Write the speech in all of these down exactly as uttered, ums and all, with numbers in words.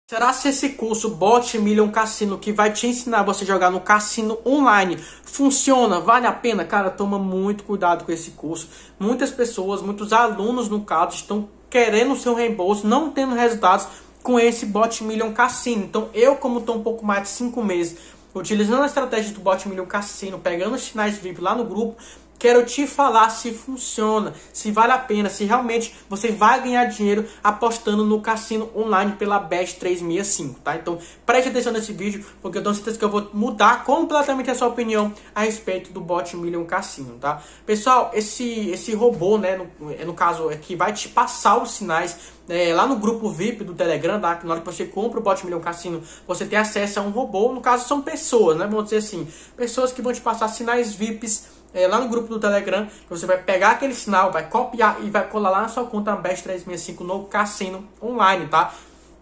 Será se esse curso Bot Million Cassino, que vai te ensinar você a jogar no cassino online, funciona? Vale a pena? Cara, toma muito cuidado com esse curso. Muitas pessoas, muitos alunos no caso, estão querendo o seu reembolso, não tendo resultados com esse Bot Million Cassino. Então eu, como estou um pouco mais de cinco meses utilizando a estratégia do Bot Million Cassino, pegando os sinais V I P lá no grupo, quero te falar se funciona, se vale a pena, se realmente você vai ganhar dinheiro apostando no cassino online pela Bet trezentos e sessenta e cinco, tá? Então preste atenção nesse vídeo, porque eu tenho certeza que eu vou mudar completamente a sua opinião a respeito do Bot Million Cassino, tá? Pessoal, esse, esse robô, né, no, no caso, é que vai te passar os sinais é, lá no grupo V I P do Telegram, tá? Que na hora que você compra o Bot Million Cassino, você tem acesso a um robô, no caso são pessoas, né? Vamos dizer assim, pessoas que vão te passar sinais V I Ps É, lá no grupo do Telegram, que você vai pegar aquele sinal, vai copiar e vai colar lá na sua conta Bet trezentos e sessenta e cinco no cassino online, tá?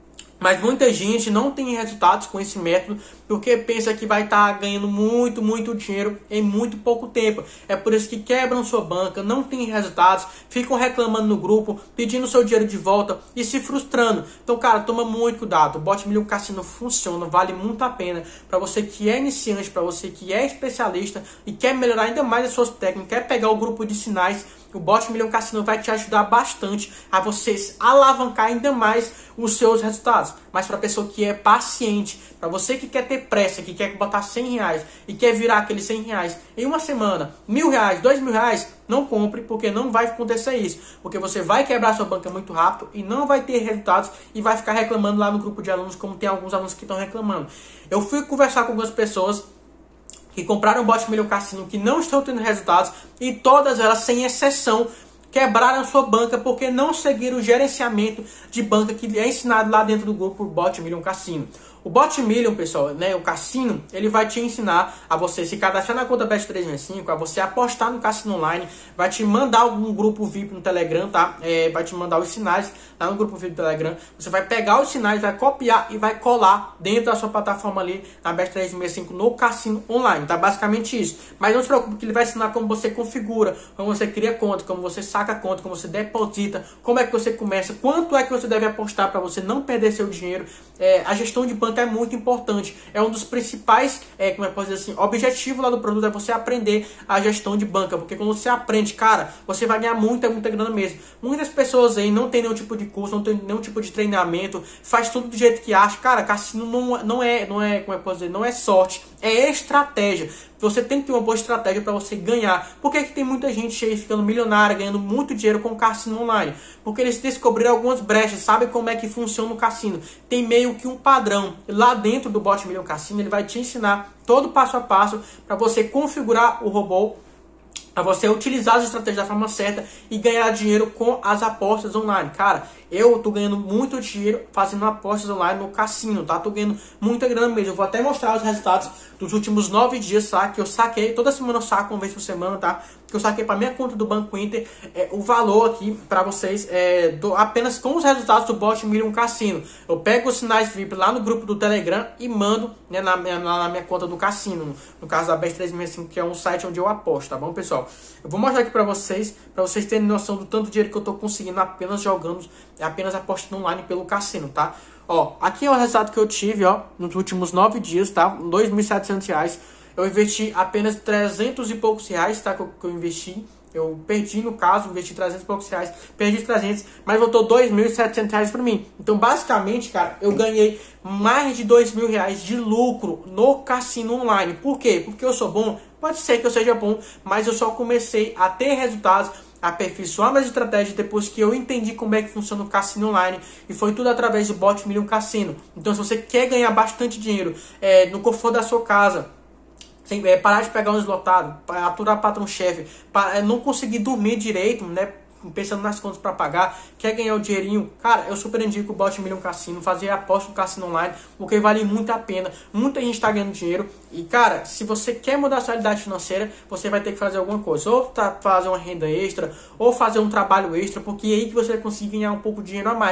Mas muita gente não tem resultados com esse método porque pensa que vai estar tá ganhando muito, muito dinheiro em muito pouco tempo. É por isso que quebram sua banca, não tem resultados, ficam reclamando no grupo, pedindo seu dinheiro de volta e se frustrando. Então, cara, toma muito cuidado. O Bot Million Cassino funciona, vale muito a pena para você que é iniciante, para você que é especialista e quer melhorar ainda mais as suas técnicas, quer pegar o grupo de sinais. O Bot Million Cassino vai te ajudar bastante a você alavancar ainda mais os seus resultados. Mas para a pessoa que é paciente, para você que quer ter pressa, que quer botar cem reais e quer virar aqueles cem reais em uma semana, mil reais, dois mil reais, não compre, porque não vai acontecer isso. Porque você vai quebrar sua banca muito rápido e não vai ter resultados e vai ficar reclamando lá no grupo de alunos, como tem alguns alunos que estão reclamando. Eu fui conversar com algumas pessoas que compraram o Bot Million Cassino, que não estão tendo resultados, e todas elas, sem exceção, quebraram sua banca porque não seguiram o gerenciamento de banca que é ensinado lá dentro do grupo Bot Million Cassino. O Bot Million, pessoal, né, o cassino, ele vai te ensinar a você se cadastrar na conta Bet trezentos e sessenta e cinco, a você apostar no cassino online, vai te mandar algum grupo V I P no Telegram, tá? É, vai te mandar os sinais lá no grupo V I P do Telegram. Você vai pegar os sinais, vai copiar e vai colar dentro da sua plataforma ali na Bet trezentos e sessenta e cinco no cassino online, tá? Basicamente isso. Mas não se preocupe que ele vai ensinar como você configura, como você cria conta, como você saca conta, como você deposita, como é que você começa, quanto é que você deve apostar para você não perder seu dinheiro. É, a gestão de banca é muito importante, é um dos principais, é, como é que posso dizer assim, objetivo lá do produto é você aprender a gestão de banca, porque quando você aprende, cara, você vai ganhar muita, muita grana mesmo. Muitas pessoas aí não tem nenhum tipo de curso, não tem nenhum tipo de treinamento, faz tudo do jeito que acha. Cara, cassino não, não é, não é, como é que posso dizer, não é sorte, é estratégia. Você tem que ter uma boa estratégia para você ganhar. Por que que tem muita gente aí ficando milionária, ganhando muito dinheiro com o cassino online? Porque eles descobriram algumas brechas, sabem como é que funciona o cassino. Tem meio que um padrão. Lá dentro do Bot Million Cassino, ele vai te ensinar todo passo a passo para você configurar o robô, para você utilizar as estratégias da forma certa e ganhar dinheiro com as apostas online. Cara, eu tô ganhando muito dinheiro fazendo apostas online no cassino, tá? Tô ganhando muita grana mesmo. Eu vou até mostrar os resultados dos últimos nove dias, tá? Que eu saquei, toda semana eu saco uma vez por semana, tá? Que eu saquei para minha conta do Banco Inter, é, o valor aqui para vocês, é, do, apenas com os resultados do Bot Million Cassino. Eu pego os sinais V I P lá no grupo do Telegram e mando, né, na, na, na minha conta do cassino, no, no caso da Bet trezentos e sessenta e cinco, que é um site onde eu aposto, tá bom, pessoal? Eu vou mostrar aqui para vocês, para vocês terem noção do tanto dinheiro que eu tô conseguindo apenas jogando, apenas apostando online pelo cassino, tá? Ó, aqui é o resultado que eu tive, ó, nos últimos nove dias, tá? dois mil e setecentos reais. Eu investi apenas trezentos e poucos reais, tá? Que eu, que eu investi. Eu perdi, no caso, investi trezentos e poucos reais. Perdi trezentos, mas voltou dois mil e setecentos reais para mim. Então, basicamente, cara, eu ganhei mais de dois mil reais de lucro no cassino online. Por quê? Porque eu sou bom? Pode ser que eu seja bom, mas eu só comecei a ter resultados, aperfeiçoar minhas estratégias depois que eu entendi como é que funciona o cassino online, e foi tudo através do Bot Million Cassino. Então, se você quer ganhar bastante dinheiro é, no conforto da sua casa, sem, é, parar de pegar um lotado, aturar patrão-chefe, é, não conseguir dormir direito, né, pensando nas contas para pagar, quer ganhar o dinheirinho, cara, eu super indico o Bot Million Cassino, fazer aposta no cassino online, porque vale muito a pena. Muita gente está ganhando dinheiro e, cara, se você quer mudar a sua realidade financeira, você vai ter que fazer alguma coisa, ou tá, fazer uma renda extra, ou fazer um trabalho extra, porque é aí que você vai conseguir ganhar um pouco de dinheiro a mais.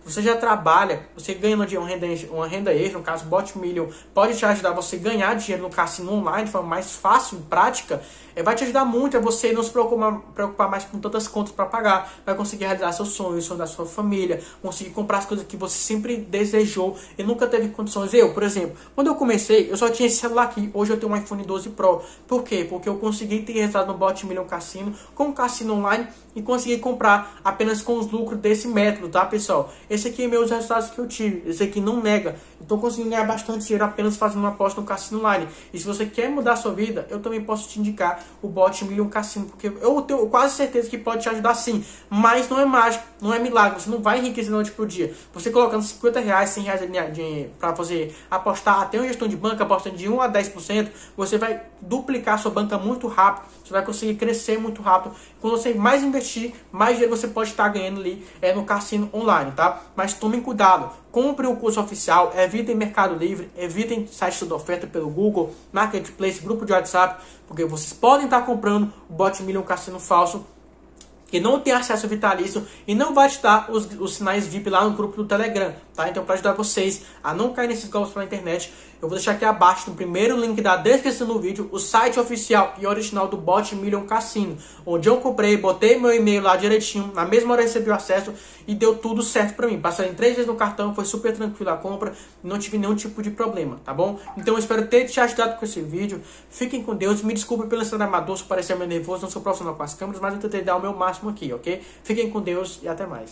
Você já trabalha, você ganha uma renda, uma renda extra, no caso, o Bot Million pode te ajudar você a ganhar dinheiro no cassino online de forma mais fácil e prática. É, vai te ajudar muito a você não se preocupar, preocupar mais com tantas contas para pagar. Vai conseguir realizar seus sonhos, sonhos da sua família, conseguir comprar as coisas que você sempre desejou e nunca teve condições. Eu, por exemplo, quando eu comecei, eu só tinha esse celular aqui. Hoje eu tenho um iPhone doze Pro. Por quê? Porque eu consegui ter resultado no Bot Million Cassino, com o cassino online, e consegui comprar apenas com os lucros desse método, tá, pessoal? Esse aqui é meus resultados que eu tive. Esse aqui não nega. Estou conseguindo ganhar bastante dinheiro apenas fazendo uma aposta no cassino online. E se você quer mudar a sua vida, eu também posso te indicar o Bot Million Cassino, porque eu tenho quase certeza que pode te ajudar sim. Mas não é mágico, não é milagre. Você não vai enriquecer da noite pro dia. Você colocando cinquenta reais, cem reais para você apostar até uma gestão de banca, apostando de um a dez por cento, você vai duplicar a sua banca muito rápido. Você vai conseguir crescer muito rápido. Quando você mais investir, mais dinheiro você pode estar ganhando ali é, no cassino online, tá? Mas tomem cuidado. Compre o curso oficial, evitem Mercado Livre, evitem sites de oferta pelo Google, Marketplace, grupo de WhatsApp, porque vocês podem estar comprando o Bot Million Cassino falso, que não tem acesso vitalício e não vai te dar os, os sinais V I P lá no grupo do Telegram, tá? Então, para ajudar vocês a não cair nesses golpes pela internet, eu vou deixar aqui abaixo, no primeiro link da descrição do vídeo, o site oficial e original do Bot Million Cassino, onde eu comprei, botei meu e-mail lá direitinho, na mesma hora recebi o acesso e deu tudo certo pra mim. Passei em três vezes no cartão, foi super tranquilo a compra, não tive nenhum tipo de problema, tá bom? Então, eu espero ter te ajudado com esse vídeo. Fiquem com Deus, me desculpe pelo estado amador, se parecer meio nervoso, não sou profissional com as câmeras, mas eu tentei dar o meu máximo aqui, ok? Fiquem com Deus e até mais.